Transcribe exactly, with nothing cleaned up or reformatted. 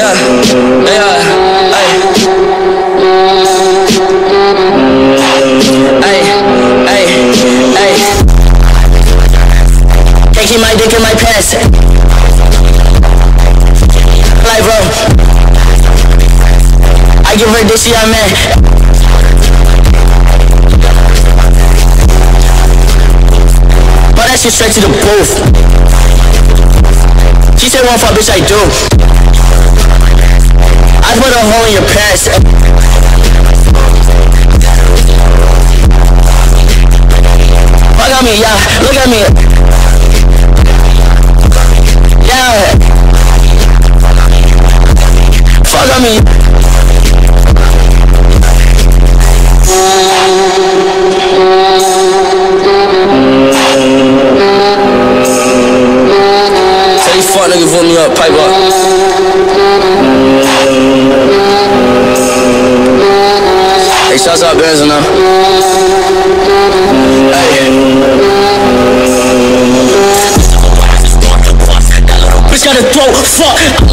yeah, ay. Ay, ay, ay. Can't keep my dick in my pants. Like bro, I give her this, yeah man. But that shit straight to the booth. She said one fuck, bitch, I do. I put a hole in your pants. Fuck on me, yeah, look at me. Yeah. Fuck on me. Tell these fuck niggas vote me up, pipe up. Hey, shouts out Benz now. Hey. Bitch got a throat, fuck.